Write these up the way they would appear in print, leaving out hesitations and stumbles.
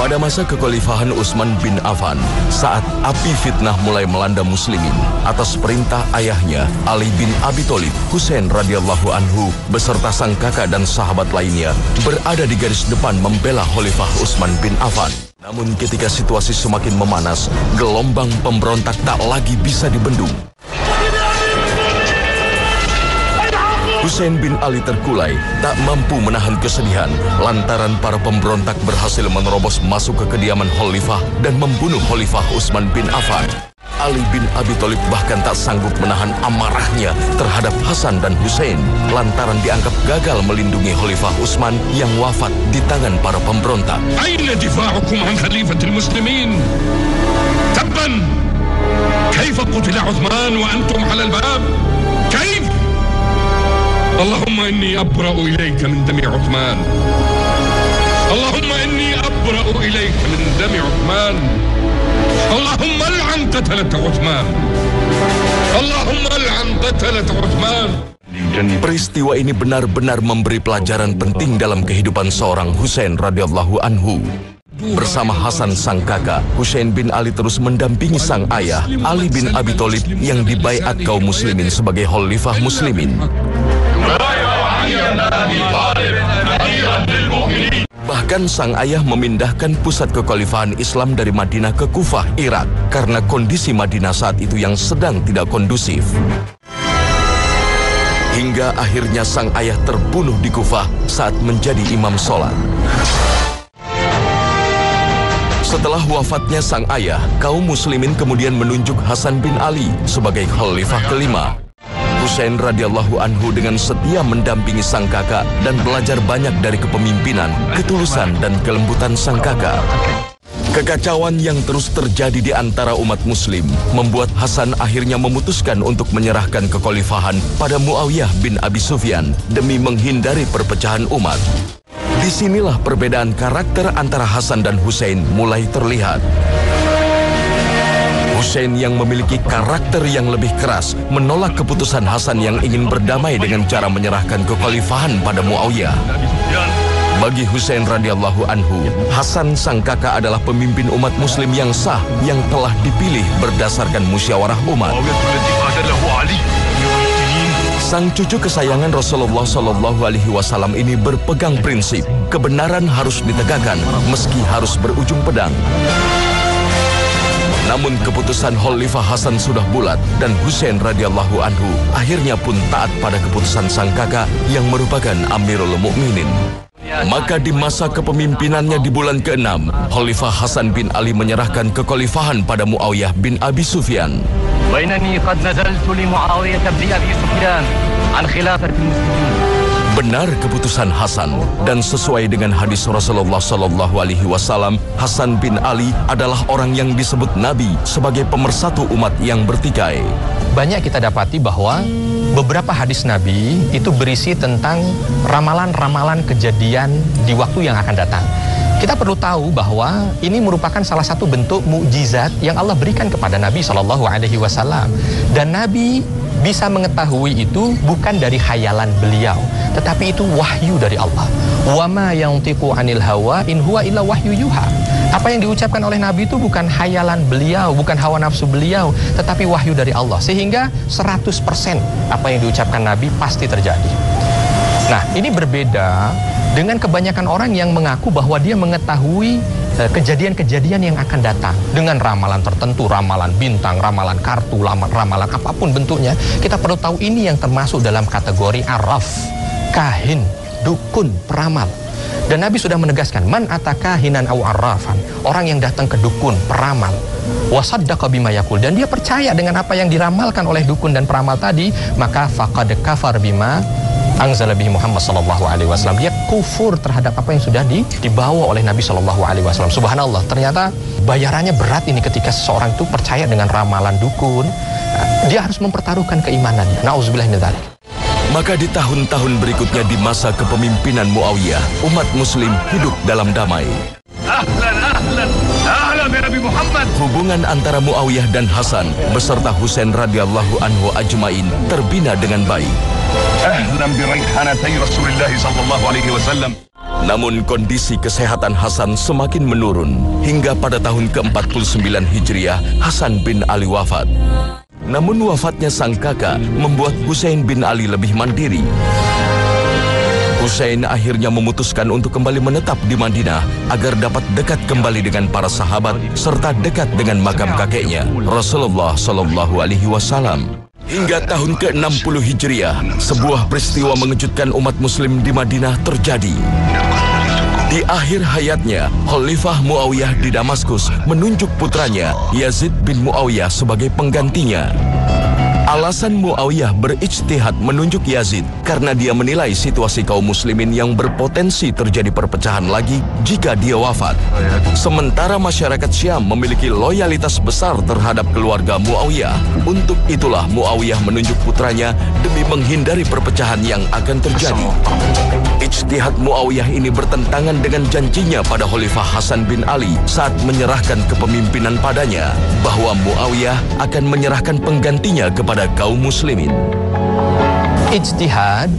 Pada masa kekhalifahan Utsman bin Affan, saat api fitnah mulai melanda muslimin, atas perintah ayahnya Ali bin Abi Thalib, Husain radhiyallahu anhu beserta sang kakak dan sahabat lainnya berada di garis depan membela Khalifah Utsman bin Affan. Namun ketika situasi semakin memanas, gelombang pemberontak tak lagi bisa dibendung. Husain bin Ali terkulai, tak mampu menahan kesedihan lantaran para pemberontak berhasil menerobos masuk ke kediaman Khalifah dan membunuh Khalifah Utsman bin Affan. Ali bin Abi Thalib bahkan tak sanggup menahan amarahnya terhadap Hasan dan Husain lantaran dianggap gagal melindungi Khalifah Utsman yang wafat di tangan para pemberontak. Aina difa'ukum an khalifatil muslimin? Tabban! Kaifa qutila Utsman wa antum 'ala al-bab? Kaif? Allahumma inni abra'u ilayka min dami Utsman. Allahumma inni abra'u ilayka min dami Utsman. Allahumma al'an qatalat Utsman. Allahumma al'an qatalat Utsman. Peristiwa ini benar-benar memberi pelajaran penting dalam kehidupan seorang Husain radhiyallahu anhu. Bersama Hasan sang kakak, Husain bin Ali terus mendampingi sang ayah, Ali bin Abi Thalib yang dibaiat kaum muslimin sebagai khalifah muslimin. Bahkan sang ayah memindahkan pusat kekhalifahan Islam dari Madinah ke Kufah, Irak, karena kondisi Madinah saat itu yang sedang tidak kondusif. Hingga akhirnya sang ayah terbunuh di Kufah saat menjadi imam sholat. Setelah wafatnya sang ayah, kaum muslimin kemudian menunjuk Hasan bin Ali sebagai khalifah kelima. Husain radhiyallahu anhu dengan setia mendampingi sang kakak dan belajar banyak dari kepemimpinan, ketulusan dan kelembutan sang kakak. Kekacauan yang terus terjadi di antara umat muslim membuat Hasan akhirnya memutuskan untuk menyerahkan kekhalifahan pada Muawiyah bin Abi Sufyan demi menghindari perpecahan umat. Disinilah perbedaan karakter antara Hasan dan Husain mulai terlihat. Husain yang memiliki karakter yang lebih keras menolak keputusan Hasan yang ingin berdamai dengan cara menyerahkan kekhalifahan pada Muawiyah. Bagi Husain radhiyallahu anhu, Hasan sang kakak adalah pemimpin umat muslim yang sah yang telah dipilih berdasarkan musyawarah umat. Sang cucu kesayangan Rasulullah Shallallahu Alaihi Wasallam ini berpegang prinsip kebenaran harus ditegakkan meski harus berujung pedang. Namun keputusan Khalifah Hasan sudah bulat dan Husain radhiyallahu anhu akhirnya pun taat pada keputusan sang kakak yang merupakan Amirul Mukminin. Maka di masa kepemimpinannya di bulan ke-6, Khalifah Hasan bin Ali menyerahkan kekhalifahan pada Muawiyah bin Abi Sufyan. Bainani qad nazaltu li Muawiyah bin Abi Sufyan an khilafatil muslimin. Benar keputusan Hasan dan sesuai dengan hadis Rasulullah Shallallahu Alaihi Wasallam, Hasan bin Ali adalah orang yang disebut Nabi sebagai pemersatu umat yang bertikai. Banyak kita dapati bahwa beberapa hadis Nabi itu berisi tentang ramalan-ramalan kejadian di waktu yang akan datang. Kita perlu tahu bahwa ini merupakan salah satu bentuk mukjizat yang Allah berikan kepada Nabi Shallallahu Alaihi Wasallam, dan Nabi bisa mengetahui itu bukan dari khayalan beliau, tetapi itu wahyu dari Allah. Wa ma yantiqu 'anil hawa in huwa illa wahyu yuha. Apa yang diucapkan oleh Nabi itu bukan khayalan beliau, bukan hawa nafsu beliau, tetapi wahyu dari Allah. Sehingga 100% apa yang diucapkan Nabi pasti terjadi. Nah, ini berbeda dengan kebanyakan orang yang mengaku bahwa dia mengetahui kejadian-kejadian yang akan datang dengan ramalan tertentu, ramalan bintang, ramalan kartu, ramalan apapun bentuknya. Kita perlu tahu ini yang termasuk dalam kategori arraf, kahin, dukun, peramal. Dan Nabi sudah menegaskan, man atakahinan aw arrafan, orang yang datang ke dukun, peramal, wasaddaqa bima yaqul, dan dia percaya dengan apa yang diramalkan oleh dukun dan peramal tadi, maka faqad kafar bima anzala bihi Muhammad sallallahu alaihi wasallam. Dia kufur terhadap apa yang sudah dibawa oleh Nabi sallallahu alaihi wasallam. Subhanallah, ternyata bayarannya berat ini ketika seseorang itu percaya dengan ramalan dukun. Dia harus mempertaruhkan keimanannya. Nauzubillah min dzalik. Maka di tahun-tahun berikutnya di masa kepemimpinan Muawiyah, umat muslim hidup dalam damai. Hubungan antara Muawiyah dan Hasan beserta Husain radhiyallahu anhu ajmain terbina dengan baik. أهلا بريحانتي رسول الله صلى الله عليه وسلم. Namun kondisi kesehatan Hasan semakin menurun hingga pada tahun ke-49 Hijriah Hasan bin Ali wafat. Namun wafatnya sang kakak membuat Husain bin Ali lebih mandiri. Husain akhirnya memutuskan untuk kembali menetap di Madinah agar dapat dekat kembali dengan para sahabat serta dekat dengan makam kakeknya Rasulullah Shallallahu Alaihi Wasallam. Hingga tahun ke-60 Hijriah, sebuah peristiwa mengejutkan umat muslim di Madinah terjadi. Di akhir hayatnya, Khalifah Muawiyah di Damaskus menunjuk putranya Yazid bin Muawiyah sebagai penggantinya. Alasan Muawiyah berijtihad menunjuk Yazid karena dia menilai situasi kaum muslimin yang berpotensi terjadi perpecahan lagi jika dia wafat. Sementara masyarakat Syam memiliki loyalitas besar terhadap keluarga Muawiyah. Untuk itulah Muawiyah menunjuk putranya demi menghindari perpecahan yang akan terjadi. Ijtihad Muawiyah ini bertentangan dengan janjinya pada Khalifah Hasan bin Ali saat menyerahkan kepemimpinan padanya, bahwa Muawiyah akan menyerahkan penggantinya kepada kaum muslimin. Ijtihad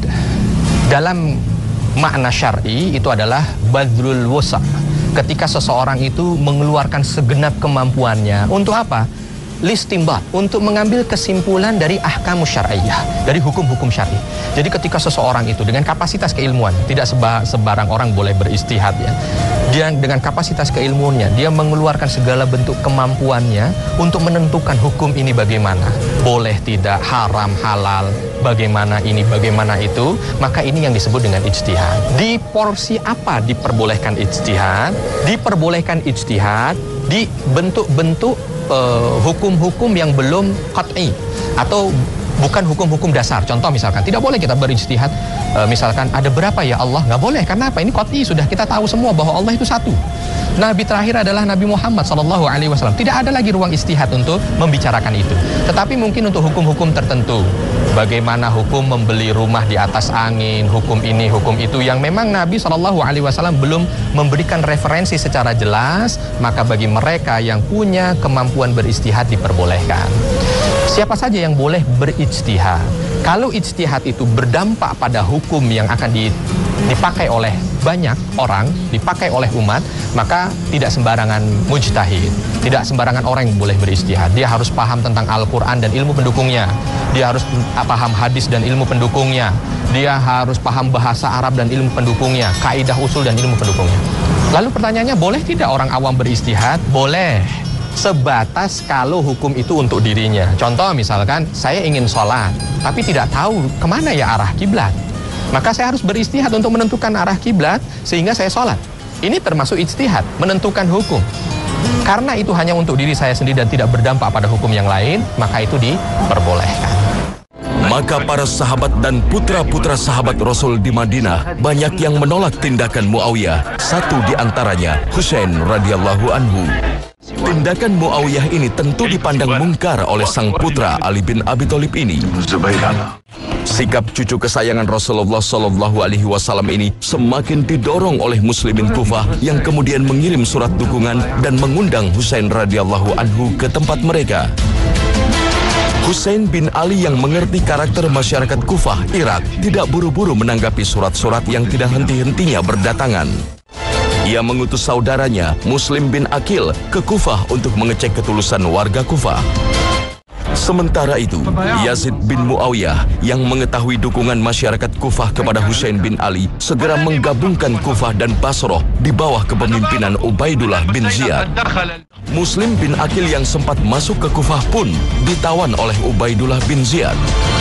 dalam makna syar'i itu adalah badrul wusa'. Ketika seseorang itu mengeluarkan segenap kemampuannya untuk apa? Listimbat, untuk mengambil kesimpulan dari ahkamus syar'iyyah, dari hukum-hukum syar'i. Jadi ketika seseorang itu dengan kapasitas keilmuan, tidak sebarang orang boleh beristihad ya. Dia dengan kapasitas keilmuannya, dia mengeluarkan segala bentuk kemampuannya untuk menentukan hukum ini bagaimana, boleh tidak, haram, halal, bagaimana ini, bagaimana itu, maka ini yang disebut dengan ijtihad. Di porsi apa diperbolehkan ijtihad? Diperbolehkan ijtihad di bentuk-bentuk hukum-hukum yang belum qat'i atau bukan hukum-hukum dasar. Contoh misalkan, tidak boleh kita berijtihad misalkan ada berapa ya Allah, nggak boleh. Karena apa? Ini qat'i, sudah kita tahu semua bahwa Allah itu satu. Nabi terakhir adalah Nabi Muhammad Sallallahu Alaihi Wasallam. Tidak ada lagi ruang ijtihad untuk membicarakan itu. Tetapi mungkin untuk hukum-hukum tertentu, bagaimana hukum membeli rumah di atas angin, hukum ini, hukum itu, yang memang Nabi Sallallahu Alaihi Wasallam belum memberikan referensi secara jelas, maka bagi mereka yang punya kemampuan berijtihad diperbolehkan. Siapa saja yang boleh berijtihad? Kalau ijtihad itu berdampak pada hukum yang akan dipakai oleh banyak orang, dipakai oleh umat, maka tidak sembarangan mujtahid, tidak sembarangan orang yang boleh berijtihad. Dia harus paham tentang Al-Quran dan ilmu pendukungnya. Dia harus paham hadis dan ilmu pendukungnya. Dia harus paham bahasa Arab dan ilmu pendukungnya, kaidah usul dan ilmu pendukungnya. Lalu pertanyaannya, boleh tidak orang awam berijtihad? Boleh. Sebatas kalau hukum itu untuk dirinya. Contoh misalkan, saya ingin sholat, tapi tidak tahu kemana ya arah kiblat. Maka saya harus berijtihad untuk menentukan arah kiblat sehingga saya sholat. Ini termasuk ijtihad, menentukan hukum. Karena itu hanya untuk diri saya sendiri dan tidak berdampak pada hukum yang lain, maka itu diperbolehkan. Maka para sahabat dan putra-putra sahabat Rasul di Madinah banyak yang menolak tindakan Muawiyah. Satu di antaranya Husain radhiyallahu anhu. Tindakan Muawiyah ini tentu dipandang mungkar oleh sang putra Ali bin Abi Thalib ini. Sikap cucu kesayangan Rasulullah Shallallahu Alaihi Wasallam ini semakin didorong oleh muslimin Kufah yang kemudian mengirim surat dukungan dan mengundang Husain radhiyallahu anhu ke tempat mereka. Husain bin Ali yang mengerti karakter masyarakat Kufah, Irak, tidak buru-buru menanggapi surat-surat yang tidak henti-hentinya berdatangan. Ia mengutus saudaranya, Muslim bin Aqil, ke Kufah untuk mengecek ketulusan warga Kufah. Sementara itu, Yazid bin Muawiyah yang mengetahui dukungan masyarakat Kufah kepada Husain bin Ali segera menggabungkan Kufah dan Basrah di bawah kepemimpinan Ubaidullah bin Ziyad. Muslim bin Aqil yang sempat masuk ke Kufah pun ditawan oleh Ubaidullah bin Ziyad.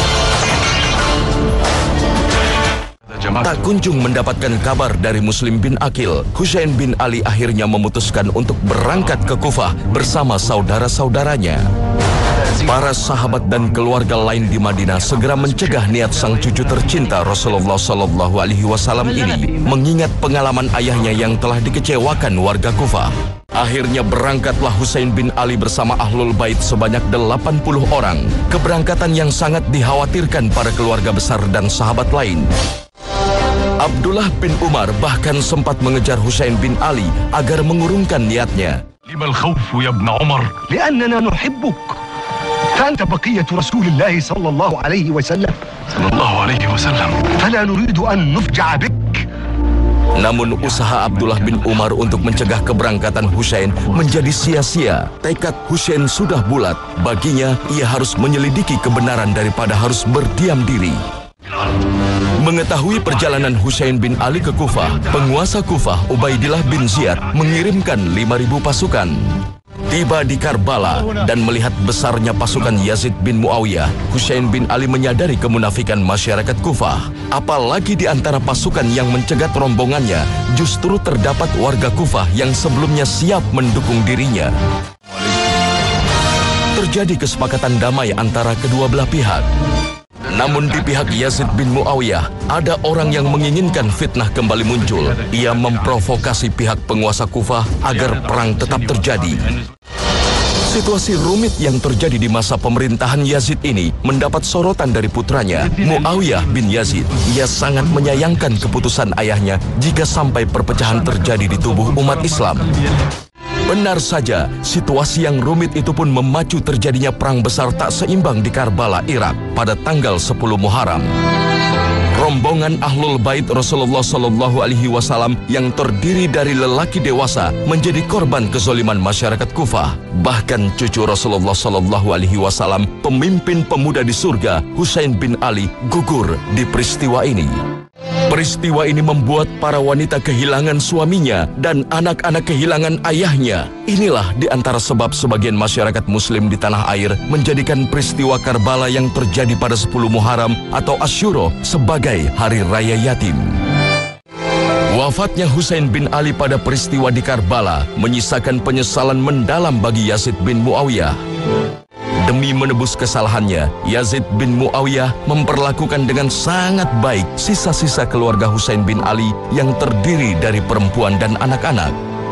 Tak kunjung mendapatkan kabar dari Muslim bin Aqil, Husain bin Ali akhirnya memutuskan untuk berangkat ke Kufah bersama saudara-saudaranya. Para sahabat dan keluarga lain di Madinah segera mencegah niat sang cucu tercinta Rasulullah Shallallahu Alaihi Wasallam ini, mengingat pengalaman ayahnya yang telah dikecewakan warga Kufah. Akhirnya berangkatlah Husain bin Ali bersama Ahlul Bait sebanyak 80 orang. Keberangkatan yang sangat dikhawatirkan para keluarga besar dan sahabat lain. Abdullah bin Umar bahkan sempat mengejar Husain bin Ali agar mengurungkan niatnya. Limal khawfu ya ibn Umar? لأننا نحبك فأنت بقية رسول الله صلى الله عليه وسلم فلا نريد أن نفجع بك. Namun usaha Abdullah bin Umar untuk mencegah keberangkatan Husain menjadi sia-sia. Tekad Husain sudah bulat. Baginya, ia harus menyelidiki kebenaran daripada harus berdiam diri. Mengetahui perjalanan Husain bin Ali ke Kufah, penguasa Kufah Ubaidillah bin Ziyad mengirimkan 5.000 pasukan. Tiba di Karbala dan melihat besarnya pasukan Yazid bin Muawiyah, Husain bin Ali menyadari kemunafikan masyarakat Kufah. Apalagi di antara pasukan yang mencegat rombongannya, justru terdapat warga Kufah yang sebelumnya siap mendukung dirinya. Terjadi kesepakatan damai antara kedua belah pihak. Namun di pihak Yazid bin Muawiyah, ada orang yang menginginkan fitnah kembali muncul. Ia memprovokasi pihak penguasa Kufah agar perang tetap terjadi. Situasi rumit yang terjadi di masa pemerintahan Yazid ini mendapat sorotan dari putranya, Muawiyah bin Yazid. Ia sangat menyayangkan keputusan ayahnya jika sampai perpecahan terjadi di tubuh umat Islam. Benar saja, situasi yang rumit itu pun memacu terjadinya perang besar tak seimbang di Karbala, Irak pada tanggal 10 Muharram. Rombongan Ahlul Bait Rasulullah Shallallahu Alaihi Wasallam yang terdiri dari lelaki dewasa menjadi korban kezaliman masyarakat Kufah. Bahkan cucu Rasulullah Shallallahu Alaihi Wasallam, pemimpin pemuda di surga, Husain bin Ali, gugur di peristiwa ini. Peristiwa ini membuat para wanita kehilangan suaminya dan anak-anak kehilangan ayahnya. Inilah di antara sebab sebagian masyarakat muslim di tanah air menjadikan peristiwa Karbala yang terjadi pada 10 Muharram atau Asyura sebagai Hari Raya Yatim. Wafatnya Husain bin Ali pada peristiwa di Karbala menyisakan penyesalan mendalam bagi Yazid bin Muawiyah. Demi menebus kesalahannya, Yazid bin Muawiyah memperlakukan dengan sangat baik sisa-sisa keluarga Husain bin Ali yang terdiri dari perempuan dan anak-anak.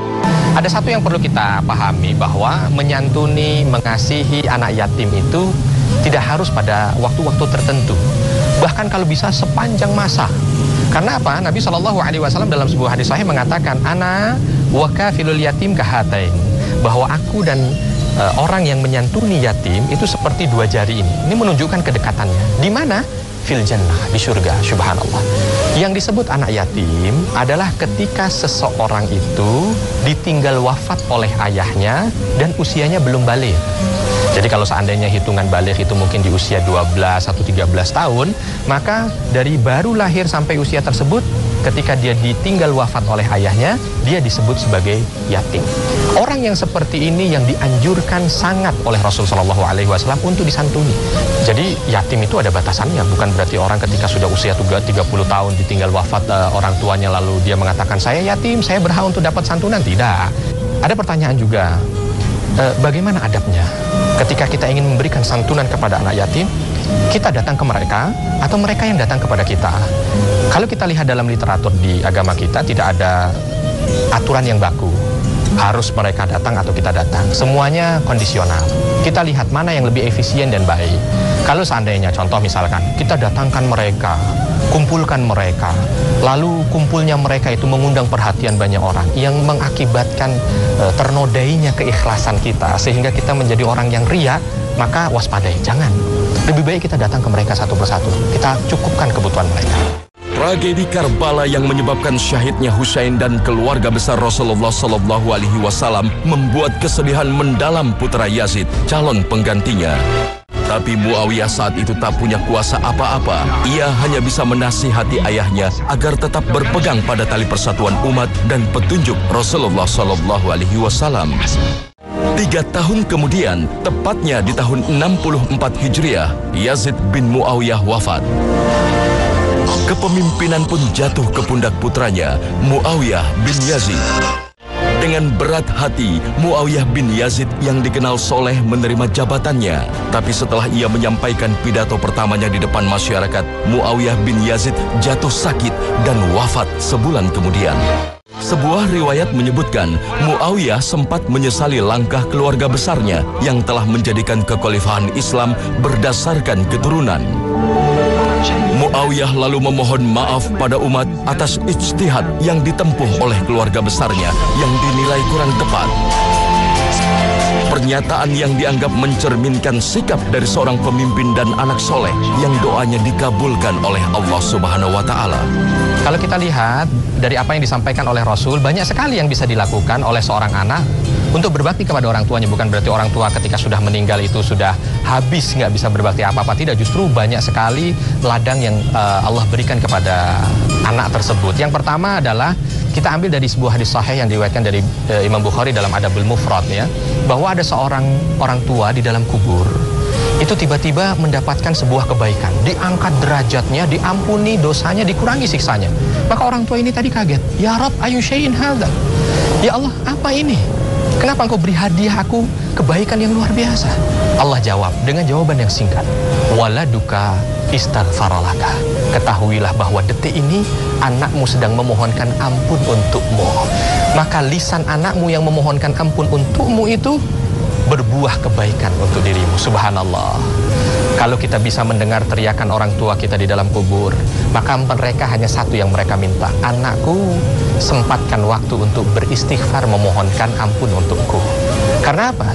Ada satu yang perlu kita pahami, bahwa menyantuni, mengasihi anak yatim itu tidak harus pada waktu-waktu tertentu. Bahkan kalau bisa sepanjang masa. Karena apa? Nabi SAW dalam sebuah hadis sahih mengatakan, Ana wa kafilul yatim kahatain. Bahwa aku dan orang yang menyantuni yatim itu seperti dua jari ini. Ini menunjukkan kedekatannya. Di mana? Fil jannah, di surga, subhanallah. Yang disebut anak yatim adalah ketika seseorang itu ditinggal wafat oleh ayahnya dan usianya belum balik. Jadi kalau seandainya hitungan balik itu mungkin di usia 12 atau 13 tahun, maka dari baru lahir sampai usia tersebut, ketika dia ditinggal wafat oleh ayahnya, dia disebut sebagai yatim. Orang yang seperti ini yang dianjurkan sangat oleh Rasulullah SAW untuk disantuni. Jadi yatim itu ada batasannya, bukan berarti orang ketika sudah usia 30 tahun ditinggal wafat orang tuanya lalu dia mengatakan saya yatim, saya berhak untuk dapat santunan. Tidak. Ada pertanyaan juga, bagaimana adabnya ketika kita ingin memberikan santunan kepada anak yatim? Kita datang ke mereka atau mereka yang datang kepada kita? Kalau kita lihat dalam literatur di agama kita, tidak ada aturan yang baku. Harus mereka datang atau kita datang. Semuanya kondisional. Kita lihat mana yang lebih efisien dan baik. Kalau seandainya contoh misalkan, kita datangkan mereka, kumpulkan mereka, lalu kumpulnya mereka itu mengundang perhatian banyak orang yang mengakibatkan ternodainya keikhlasan kita sehingga kita menjadi orang yang riya, maka waspadai, jangan. Lebih baik kita datang ke mereka satu persatu. Kita cukupkan kebutuhan mereka. Tragedi Karbala yang menyebabkan syahidnya Husain dan keluarga besar Rasulullah Shallallahu Alaihi Wasallam membuat kesedihan mendalam putra Yazid, calon penggantinya. Tapi Muawiyah saat itu tak punya kuasa apa-apa. Ia hanya bisa menasihati ayahnya agar tetap berpegang pada tali persatuan umat dan petunjuk Rasulullah Shallallahu Alaihi Wasallam. 3 tahun kemudian, tepatnya di tahun 64 Hijriah, Yazid bin Muawiyah wafat. Kepemimpinan pun jatuh ke pundak putranya, Muawiyah bin Yazid. Dengan berat hati, Muawiyah bin Yazid yang dikenal soleh menerima jabatannya. Tapi setelah ia menyampaikan pidato pertamanya di depan masyarakat, Muawiyah bin Yazid jatuh sakit dan wafat sebulan kemudian. Sebuah riwayat menyebutkan Muawiyah sempat menyesali langkah keluarga besarnya yang telah menjadikan kekhalifahan Islam berdasarkan keturunan. Muawiyah lalu memohon maaf pada umat atas ijtihad yang ditempuh oleh keluarga besarnya yang dinilai kurang tepat. Pernyataan yang dianggap mencerminkan sikap dari seorang pemimpin dan anak soleh yang doanya dikabulkan oleh Allah Subhanahu wa Ta'ala. Kalau kita lihat dari apa yang disampaikan oleh Rasul, banyak sekali yang bisa dilakukan oleh seorang anak untuk berbakti kepada orang tuanya. Bukan berarti orang tua ketika sudah meninggal itu sudah habis, nggak bisa berbakti apa-apa. Tidak, justru banyak sekali ladang yang Allah berikan kepada anak tersebut. Yang pertama adalah kita ambil dari sebuah hadis sahih yang diriwayatkan dari Imam Bukhari dalam Adabul Mufrad, ya, bahwa ada seorang orang tua di dalam kubur itu tiba-tiba mendapatkan sebuah kebaikan, diangkat derajatnya, diampuni dosanya, dikurangi siksanya. Maka orang tua ini tadi kaget, ya Rabb, ayu syai'in hadza, ya Allah, apa ini? Kenapa engkau beri hadiah aku kebaikan yang luar biasa? Allah jawab dengan jawaban yang singkat, waladuka istaghfaralaka. Ketahuilah bahwa detik ini anakmu sedang memohonkan ampun untukmu. Maka lisan anakmu yang memohonkan ampun untukmu itu berbuah kebaikan untuk dirimu. Subhanallah. Kalau kita bisa mendengar teriakan orang tua kita di dalam kubur, maka mereka hanya satu yang mereka minta, anakku, sempatkan waktu untuk beristighfar memohonkan ampun untukku. Karena apa?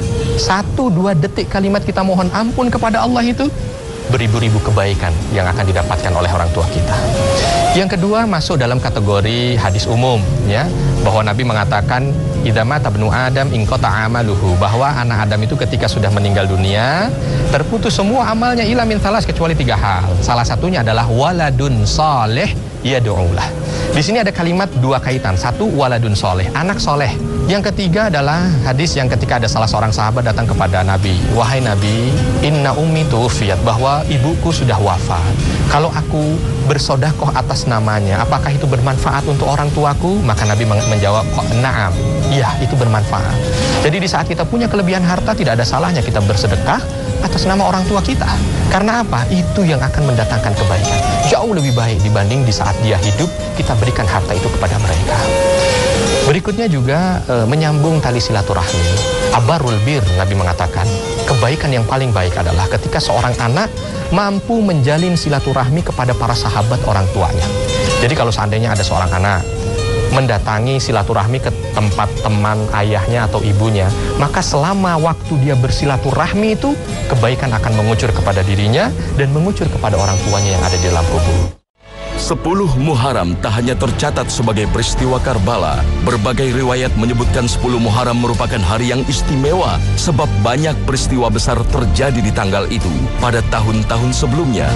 1-2 detik kalimat kita mohon ampun kepada Allah itu beribu-ribu kebaikan yang akan didapatkan oleh orang tua kita. Yang kedua masuk dalam kategori hadis umum, ya, bahwa Nabi mengatakan idza mata ibnu Adam inqata amaluhu, bahwa anak Adam itu ketika sudah meninggal dunia terputus semua amalnya illa min thalas, kecuali 3 hal. Salah satunya adalah waladun saleh yad'ulah. Di sini ada kalimat 2 kaitan. 1, waladun soleh, anak soleh. Yang ketiga adalah hadis yang ketika ada salah seorang sahabat datang kepada Nabi, wahai Nabi, inna ummi tuwfiyat, bahwa ibuku sudah wafat. Kalau aku bersodakoh atas namanya, apakah itu bermanfaat untuk orang tuaku? Maka Nabi menjawab, na'am, iya, itu bermanfaat. Jadi di saat kita punya kelebihan harta, tidak ada salahnya kita bersedekah atas nama orang tua kita. Karena apa? Itu yang akan mendatangkan kebaikan. Jauh lebih baik dibanding di saat dia hidup kita berikan harta itu kepada mereka. Berikutnya juga menyambung tali silaturahmi. Abarul bir, Nabi mengatakan, kebaikan yang paling baik adalah ketika seorang anak mampu menjalin silaturahmi kepada para sahabat orang tuanya. Jadi kalau seandainya ada seorang anak mendatangi silaturahmi ke tempat teman ayahnya atau ibunya, maka selama waktu dia bersilaturahmi itu kebaikan akan mengucur kepada dirinya dan mengucur kepada orang tuanya yang ada di dalam kubur. 10 Muharram tak hanya tercatat sebagai peristiwa Karbala. Berbagai riwayat menyebutkan 10 Muharram merupakan hari yang istimewa sebab banyak peristiwa besar terjadi di tanggal itu pada tahun-tahun sebelumnya.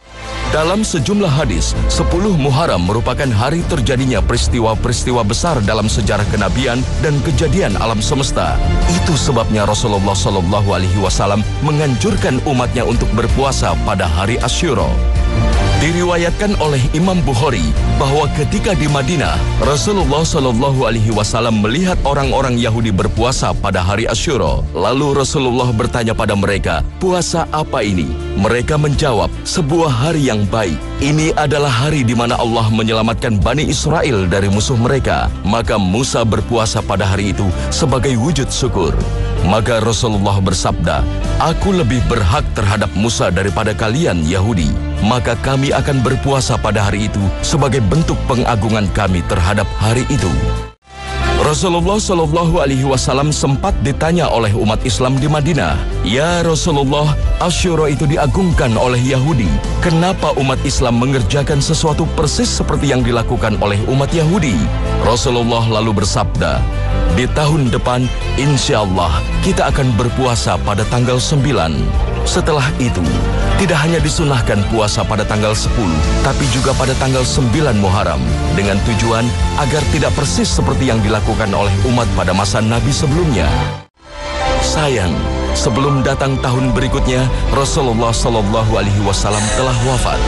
Dalam sejumlah hadis, 10 Muharram merupakan hari terjadinya peristiwa-peristiwa besar dalam sejarah kenabian dan kejadian alam semesta. Itu sebabnya Rasulullah SAW menganjurkan umatnya untuk berpuasa pada hari Asyura. Diriwayatkan oleh Imam Bukhari bahwa ketika di Madinah, Rasulullah SAW melihat orang-orang Yahudi berpuasa pada hari Asyura. Lalu Rasulullah bertanya pada mereka, puasa apa ini? Mereka menjawab, sebuah hari yang baik. Ini adalah hari di mana Allah menyelamatkan Bani Israel dari musuh mereka. Maka Musa berpuasa pada hari itu sebagai wujud syukur. Maka Rasulullah bersabda, aku lebih berhak terhadap Musa daripada kalian Yahudi. Maka kami akan berpuasa pada hari itu sebagai bentuk pengagungan kami terhadap hari itu. Rasulullah SAW sempat ditanya oleh umat Islam di Madinah, ya Rasulullah, Asyura itu diagungkan oleh Yahudi. Kenapa umat Islam mengerjakan sesuatu persis seperti yang dilakukan oleh umat Yahudi? Rasulullah lalu bersabda, di tahun depan, insya Allah kita akan berpuasa pada tanggal 9. Setelah itu, tidak hanya disunahkan puasa pada tanggal 10, tapi juga pada tanggal 9 Muharram, dengan tujuan agar tidak persis seperti yang dilakukan oleh umat pada masa Nabi sebelumnya. Sayang, sebelum datang tahun berikutnya, Rasulullah SAW telah wafat.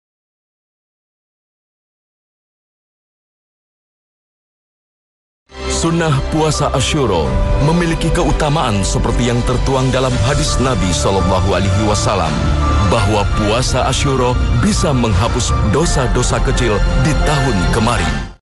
Sunnah puasa Asyura memiliki keutamaan seperti yang tertuang dalam hadis Nabi SAW, bahwa puasa Asyura bisa menghapus dosa-dosa kecil di tahun kemarin.